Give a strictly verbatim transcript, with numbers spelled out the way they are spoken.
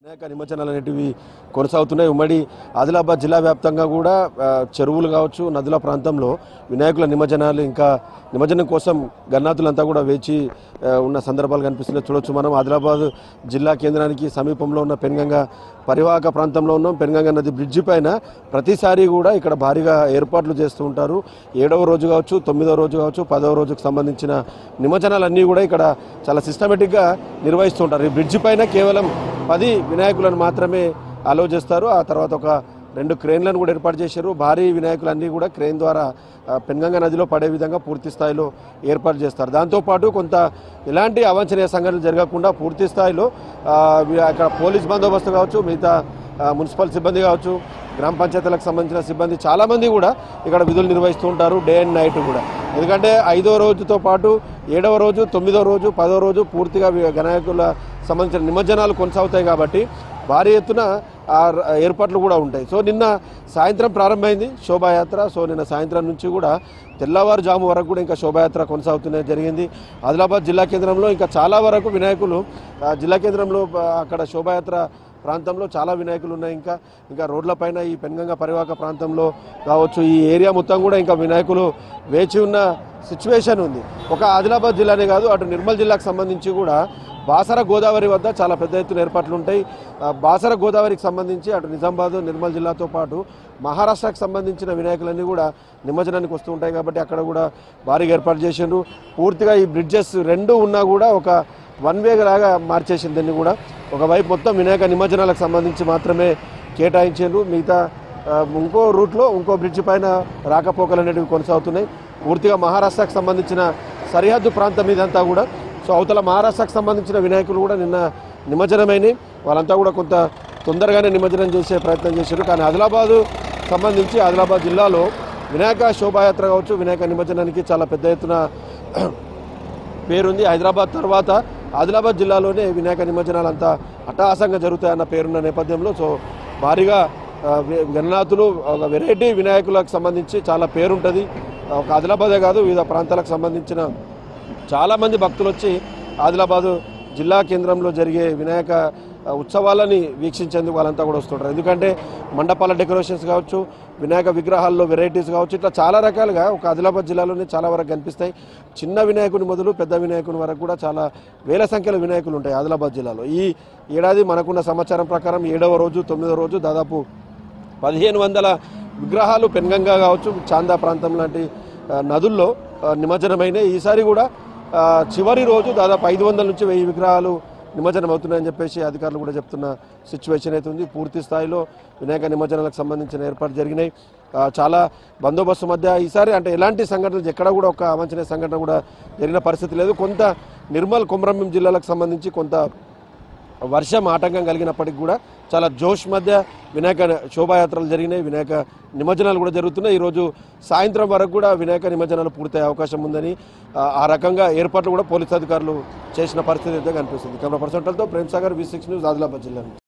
వినాయక నిమజ్జనాలు అనేటివి కొనసాగుతున్నాయి. ఉమ్మడి ఆదిలాబాద్ జిల్లా వ్యాప్తంగా కూడా చెరువులు కావచ్చు, నదుల ప్రాంతంలో వినాయకుల నిమజ్జనాలు ఇంకా నిమజ్జనం కోసం గన్నాతులంతా కూడా వేచి ఉన్న సందర్భాలు కనిపిస్తున్నాయి. చూడొచ్చు మనం ఆదిలాబాద్ జిల్లా కేంద్రానికి సమీపంలో ఉన్న పెన్గంగ పరివాహక ప్రాంతంలో ఉన్నాం. పెన్గంగ నది బ్రిడ్జి పైన ప్రతిసారి కూడా ఇక్కడ భారీగా ఏర్పాట్లు చేస్తూ ఉంటారు. ఏడవ రోజు కావచ్చు, తొమ్మిదవ రోజు కావచ్చు, పదవ రోజుకు సంబంధించిన నిమజ్జనాలన్నీ కూడా ఇక్కడ చాలా సిస్టమేటిక్గా నిర్వహిస్తూ ఉంటారు. ఈ బ్రిడ్జి పైన కేవలం పది వినాయకులను మాత్రమే అలో చేస్తారు. ఆ తర్వాత ఒక రెండు క్రేన్లను కూడా ఏర్పాటు చేశారు. భారీ వినాయకులన్నీ కూడా క్రేన్ ద్వారా పెన్గంగ నదిలో పడే విధంగా పూర్తి స్థాయిలో ఏర్పాటు చేస్తారు. దాంతోపాటు కొంత ఎలాంటి అవాంఛనీయ సంఘటనలు జరగకుండా పూర్తి స్థాయిలో అక్కడ పోలీస్ బందోబస్తు కావచ్చు, మిగతా మున్సిపల్ సిబ్బంది కావచ్చు, గ్రామ పంచాయతీలకు సంబంధించిన సిబ్బంది చాలామంది కూడా ఇక్కడ విధులు నిర్వహిస్తూ ఉంటారు డే అండ్ నైట్ కూడా. ఎందుకంటే ఐదో రోజుతో పాటు ఏడవ రోజు, తొమ్మిదో రోజు, పదో రోజు పూర్తిగా వినాయకుల సంబంధించిన నిమజ్జనాలు కొనసాగుతాయి కాబట్టి భారీ ఎత్తున ఏర్పాట్లు కూడా ఉంటాయి. సో నిన్న సాయంత్రం ప్రారంభమైంది శోభాయాత్ర. సో నిన్న సాయంత్రం నుంచి కూడా తెల్లవారుజాము వరకు కూడా ఇంకా శోభాయాత్ర కొనసాగుతూనే జరిగింది. ఆదిలాబాద్ జిల్లా కేంద్రంలో ఇంకా చాలా వరకు వినాయకులు జిల్లా కేంద్రంలో అక్కడ శోభాయాత్ర ప్రాంతంలో చాలా వినాయకులు ఉన్నాయి. ఇంకా ఇంకా రోడ్లపైన ఈ పెన్గంగ పరివాహక ప్రాంతంలో కావచ్చు, ఈ ఏరియా మొత్తం కూడా ఇంకా వినాయకులు వేచి ఉన్న సిచ్యువేషన్ ఉంది. ఒక ఆదిలాబాద్ జిల్లానే కాదు, అటు నిర్మల్ జిల్లాకు సంబంధించి కూడా బాసర గోదావరి వద్ద చాలా పెద్ద ఎత్తున ఏర్పాట్లు ఉంటాయి. బాసర గోదావరికి సంబంధించి అటు నిజామాబాద్, నిర్మల్ జిల్లాతో పాటు మహారాష్ట్రకు సంబంధించిన వినాయకులన్నీ కూడా నిమజ్జనానికి వస్తూ ఉంటాయి కాబట్టి అక్కడ కూడా భారీగా ఏర్పాటు చేసిండ్రు. పూర్తిగా ఈ బ్రిడ్జెస్ రెండు ఉన్నా కూడా ఒక వన్ వే లాగా మార్చేసింది. దీన్ని కూడా ఒకవైపు మొత్తం వినాయక నిమజ్జనాలకు సంబంధించి మాత్రమే కేటాయించారు. మిగతా ఇంకో రూట్లో ఇంకో బ్రిడ్జి పైన రాకపోకలు అనేటివి కొనసాగుతున్నాయి. పూర్తిగా మహారాష్ట్రకు సంబంధించిన సరిహద్దు ప్రాంతం ఇదంతా కూడా. సో అవతల మహారాష్ట్రకు సంబంధించిన వినాయకులు కూడా నిన్న నిమజ్జనమైనవి. వాళ్ళంతా కూడా కొంత తొందరగానే నిమజ్జనం చేసే ప్రయత్నం చేశారు. కానీ ఆదిలాబాదు సంబంధించి ఆదిలాబాద్ జిల్లాలో వినాయక శోభాయాత్ర కావచ్చు, వినాయక నిమజ్జనానికి చాలా పెద్ద ఎత్తున పేరుంది. హైదరాబాద్ తర్వాత ఆదిలాబాద్ జిల్లాలోనే వినాయక నిమజ్జనాలు అంతా అట్టహాసంగా జరుగుతాయన్న పేరున్న నేపథ్యంలో సో భారీగా గణనాథులు ఒక వెరైటీ వినాయకులకు సంబంధించి చాలా పేరుంటుంది. ఒక ఆదిలాబాదే కాదు, వివిధ ప్రాంతాలకు సంబంధించిన చాలామంది భక్తులు వచ్చి ఆదిలాబాదు జిల్లా కేంద్రంలో జరిగే వినాయక ఉత్సవాలని వీక్షించేందుకు వాళ్ళంతా కూడా వస్తుంటారు. ఎందుకంటే మండపాల డెకరేషన్స్ కావచ్చు, వినాయక విగ్రహాల్లో వెరైటీస్ కావచ్చు, ఇట్లా చాలా రకాలుగా ఒక ఆదిలాబాద్ జిల్లాలోనే చాలా వరకు కనిపిస్తాయి. చిన్న వినాయకుని మొదలు పెద్ద వినాయకుని వరకు కూడా చాలా వేల సంఖ్యలో వినాయకులు ఉంటాయి ఆదిలాబాద్ జిల్లాలో. ఈ ఏడాది మనకున్న సమాచారం ప్రకారం ఏడవ రోజు, తొమ్మిదవ రోజు దాదాపు పదిహేను వందల విగ్రహాలు పెన్గంగా కావచ్చు, చాందా ప్రాంతం లాంటి నదుల్లో నిమజ్జనమైన. ఈసారి కూడా చివరి రోజు దాదాపు ఐదు వందల నుంచి వెయ్యి విగ్రహాలు నిమజ్జనం అవుతున్నాయని చెప్పేసి అధికారులు కూడా చెప్తున్న సిచ్యువేషన్ అయితే ఉంది. పూర్తి స్థాయిలో వినాయక నిమజ్జనాలకు సంబంధించిన ఏర్పాటు జరిగినాయి. చాలా బందోబస్తు మధ్య ఈసారి అంటే ఎలాంటి సంఘటనలు ఎక్కడ కూడా ఒక అవాంఛనీయ సంఘటన కూడా జరిగిన పరిస్థితి లేదు. కొంత నిర్మల్, కొమరంభీం జిల్లాలకు సంబంధించి కొంత వర్షం ఆటంకం కలిగినప్పటికీ కూడా చాలా జోష్ మధ్య వినాయక శోభాయాత్రలు జరిగినాయి, వినాయక నిమజ్జనాలు కూడా జరుగుతున్నాయి. ఈరోజు సాయంత్రం వరకు కూడా వినాయక నిమజ్జనాలు పూర్తయ్యే అవకాశం ఉందని ఆ రకంగా ఏర్పాట్లు కూడా పోలీసు అధికారులు చేసిన పరిస్థితి అయితే కనిపిస్తుంది. కెమెరా పర్సన్లతో Prem Sagar, V six news, Adilabad జిల్లా.